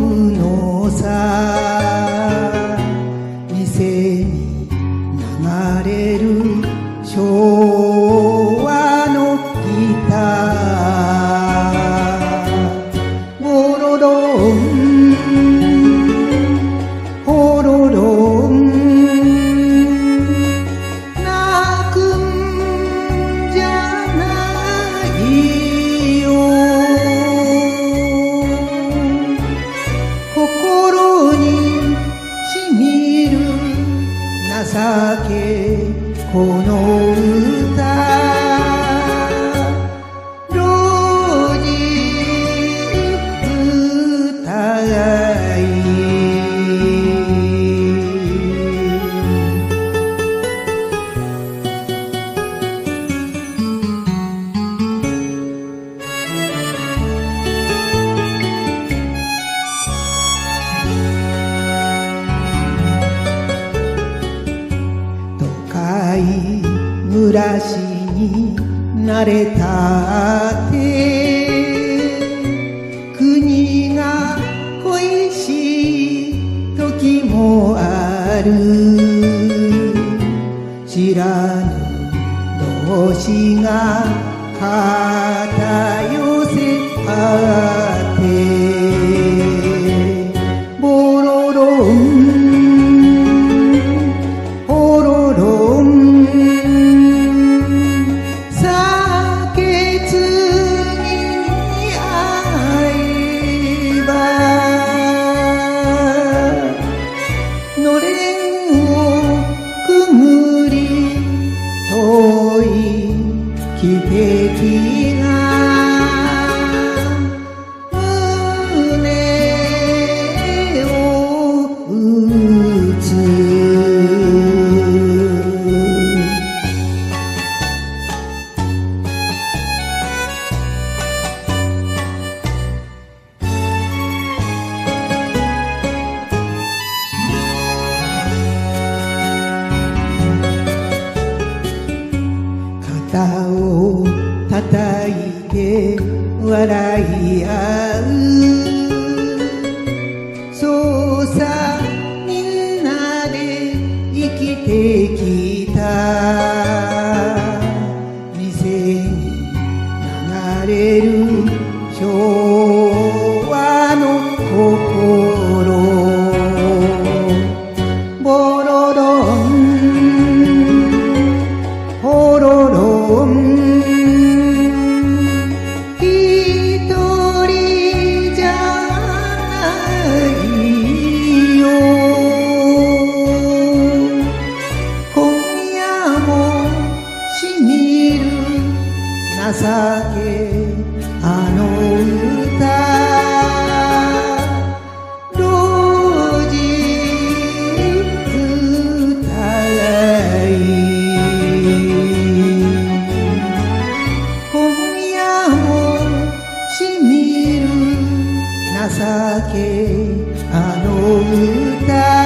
うのさ、店に流れる昭和のギター。ほろろんほろろん泣くんじゃないよ、心にしみる情けこの歌。老人歌い暮らしに慣れたって国が恋しい時もある。知らぬ同士が肩寄せ合ってボロロン汽笛が胸を打つ。肩を叩いて笑い合う。そうさみんなで生きてきた。店に流れる昭和の心。ボロロンほろろん一人じゃないよ、今夜もしみる情けあの歌。情けあの歌。